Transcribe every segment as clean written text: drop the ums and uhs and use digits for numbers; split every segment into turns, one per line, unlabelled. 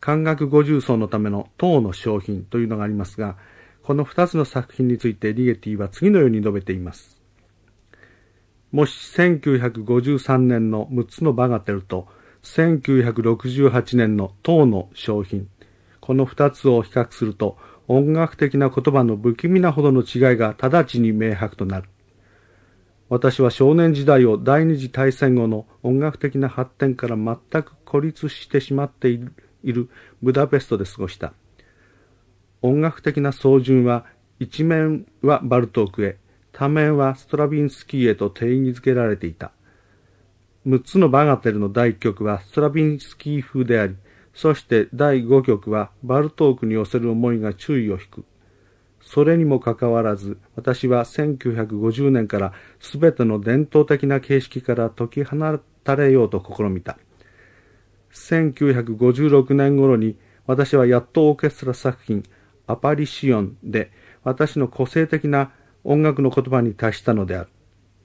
漢学五重奏のための唐の商品というのがありますが、この2つの作品についてリゲティは次のように述べています。もし1953年の6つのバガテルと1968年の唐の商品、この2つを比較すると、音楽的な言葉の不気味なほどの違いが直ちに明白となる。私は少年時代を第二次大戦後の音楽的な発展から全く孤立してしまっているブダペストで過ごした。音楽的な走順は、一面はバルトークへ、多面はストラビンスキーへと定義づけられていた。6つのバガテルの第1曲はストラビンスキー風であり、そして第5曲はバルトークに寄せる思いが注意を引く。それにもかかわらず、私は1950年からすべての伝統的な形式から解き放たれようと試みた。1956年頃に私はやっとオーケストラ作品アパリシオンで私の個性的な音楽の言葉に達したのである。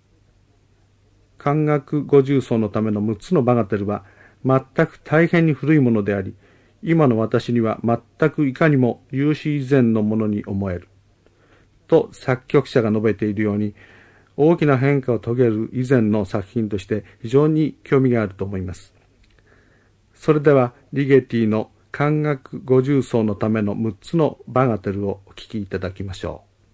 漢学五重奏のための6つのバガテルは全く大変に古いものであり、今の私には全くいかにも有史以前のものに思える。と作曲者が述べているように、大きな変化を遂げる以前の作品として非常に興味があると思います。それではリゲティの漢学五重奏のための6つのバガテルをお聴きいただきましょう。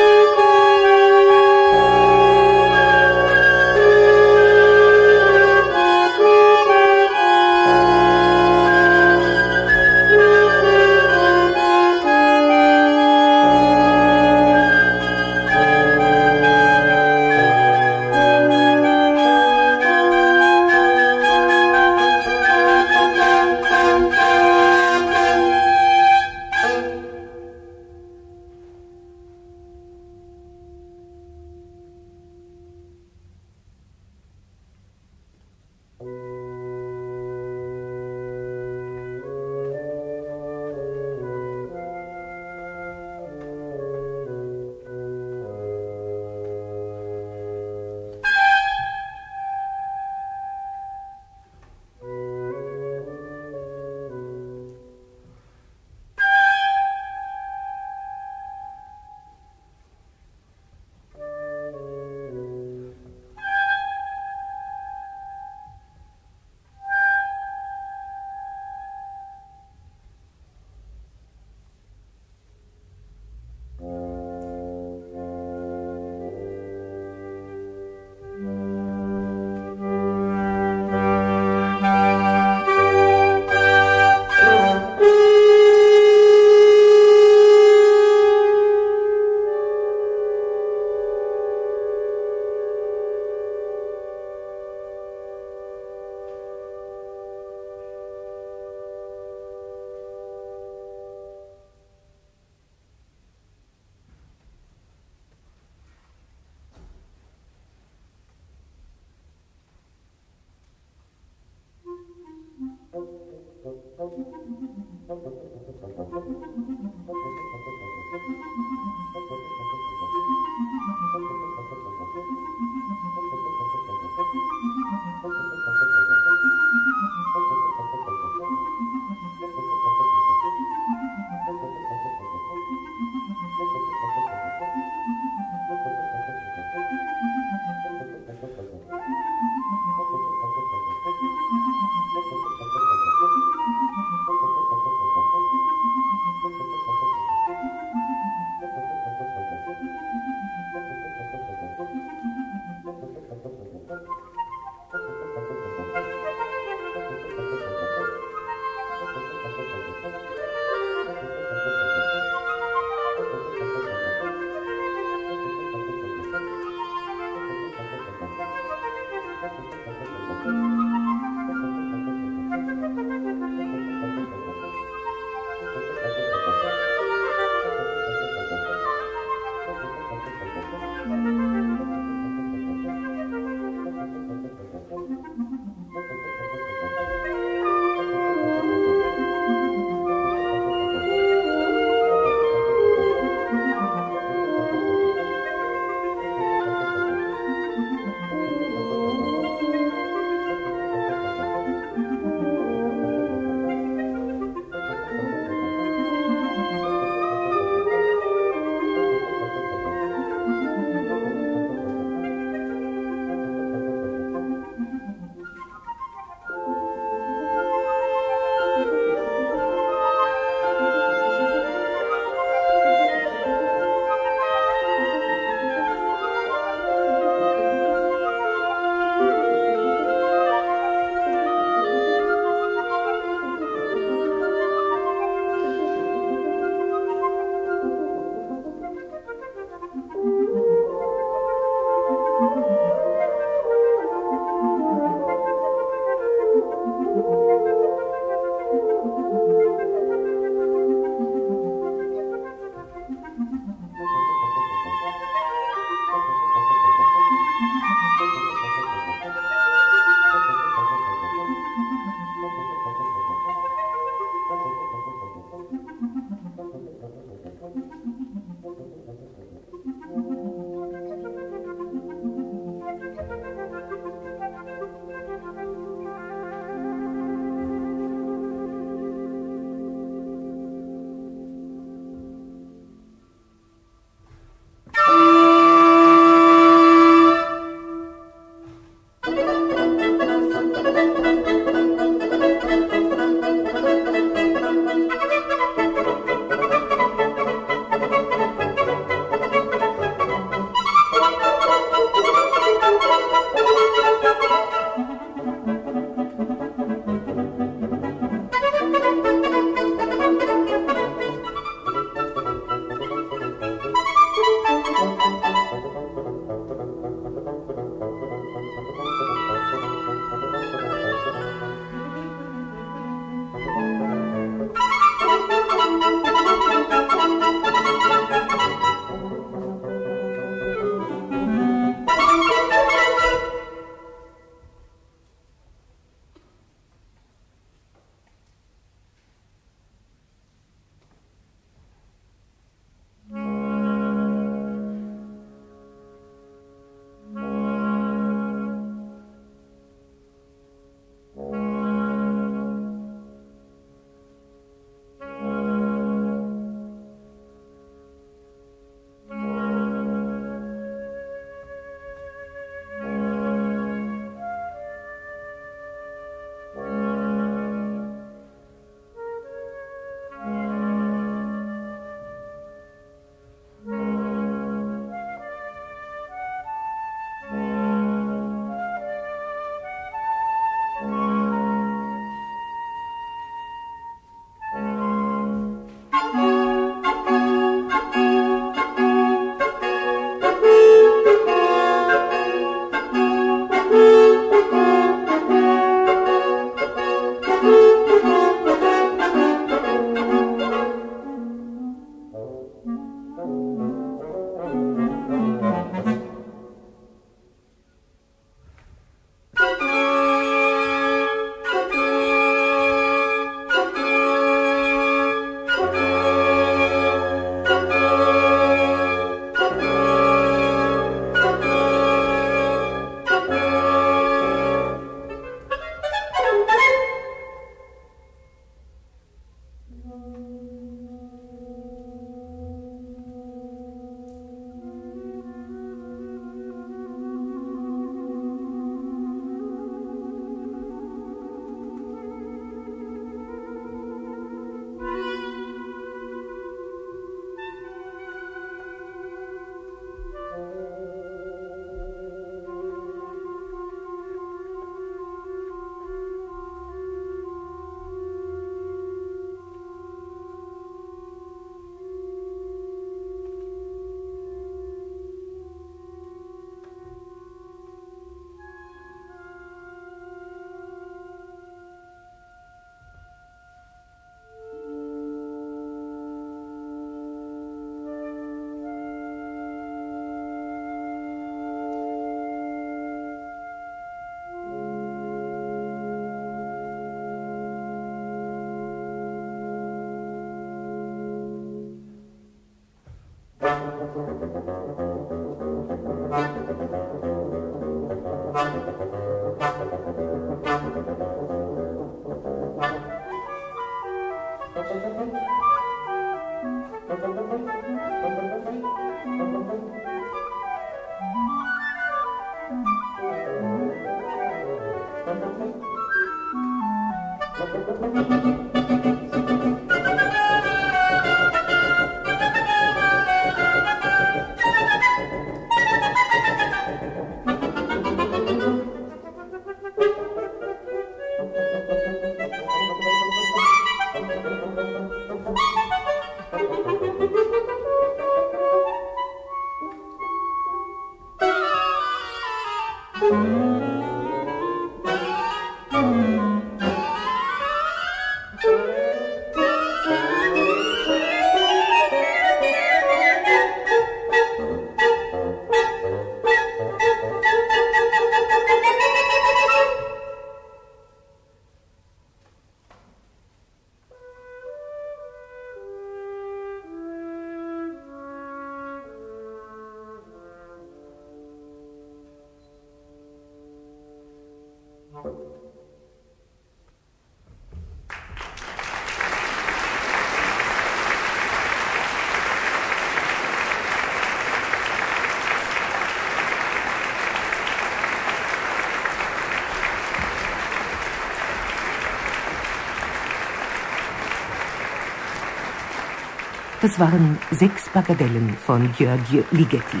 Das waren 6 Bagadellen von György Ligeti.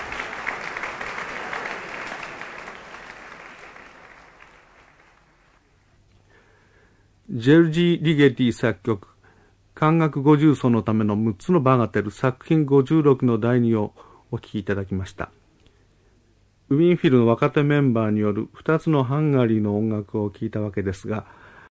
ジェルジー・リゲティ作曲、管楽50奏のための6つのバガテル作品56の第2をお聴きいただきました。ウィーンフィルの若手メンバーによる2つのハンガリーの音楽を聴いたわけですが、